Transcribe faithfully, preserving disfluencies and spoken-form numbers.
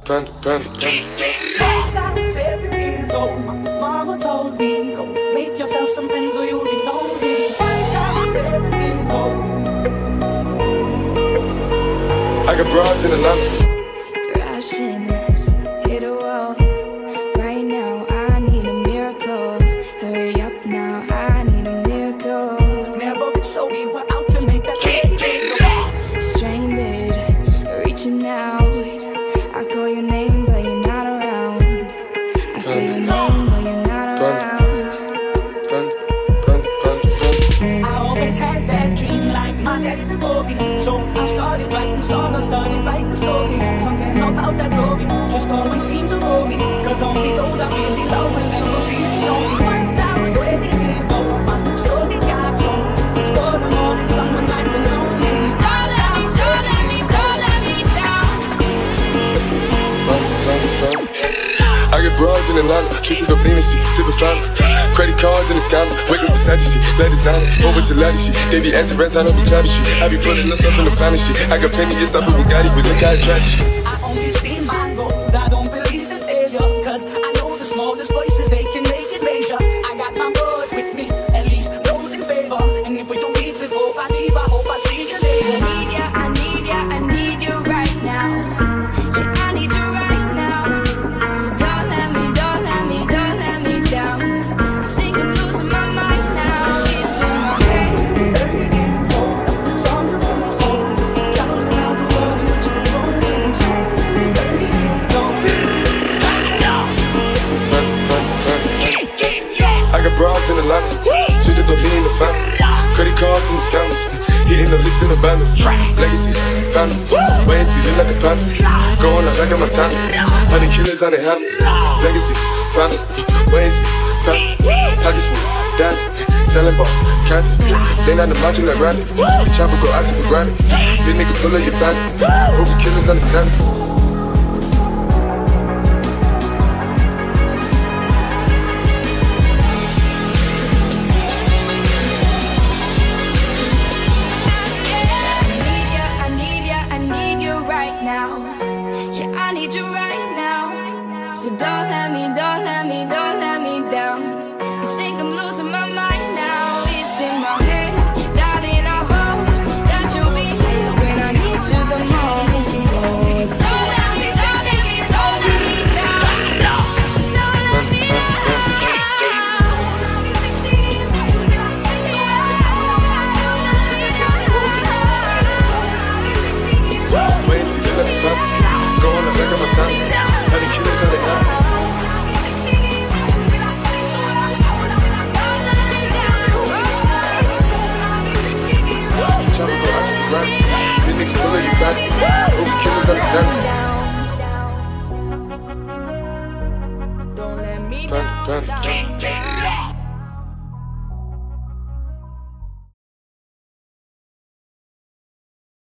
Panda, Panda, Panda. Since I was seven years old, my mama told me, go make yourself some friends or you'll be lonely. Since I was seven years old, I got broads in Atlanta. Crashing, hit a wall. Right now, I need a miracle. Hurry up now, I need a miracle. never been so we were out to make that steady go. Stranded, reaching out. I call your name, but you're not around. I say your name, but you're not around. I always had that dream like my daddy before me. So I started writing songs, I started writing stories. Something about that glory just always seems to bore me, cause only those I really love will ever really know me. Once I was twenty years old, my story got told. For the morning sun when life was lonely. Don't let me, don't let me, don't let me down. I get broads in Atlanta, Trisha the Venus, she sippin' Fanta. Credit cards in the scandal, wake up beside you, shit, let designer, whole bunch of ladder shit. They be anti rats, I don't be clever shit. I be putting up stuff in the family shit. I got plenty of stuff with Bugatti, but look how I try shit. I only see my goals, I don't believe in failure, cause I know the smallest places, they can make it major. I got my boys with me, at least those in favor. And if we don't meet before I leave, I hope I see you later. I need ya, I need ya, I need you right now. Yeah, I need you right now. So don't let me, don't let me, don't let me down. I think I'm losing my mind now. It's in my head. thirty years old, songs are from my soul. Traveling around the world and it's the rolling tone. thirty years old. I got broads in Atlanta, Trisha the me in the family. Credit cards in the scammers, hitting the licks in the band. Legacy, family, wait and see, look like a panda. Going out like a Montana, honey killers on the habits. Legacy, family, wait and see, family. Pockets full, daddy, selling ball, candy. They not the macho like Randy, the chopper go out to the granny. This nigga pull up your bandit, hope you killers understand it. Yeah, I need you right now. So don't let me, don't let me, don't let me down. I think I'm losing my mind now. It's in my head, darling, I hope that you'll be here when I need you the most. Don't let me, don't let me, don't let me down. Don't let me down. Wait and see, look like a panda. Going out like a Montana, honey killers on the habits. Chopper go out to the granny, this nigga pull up your bandit, hope you killers understand it. Don't let me Panda, down. Panda.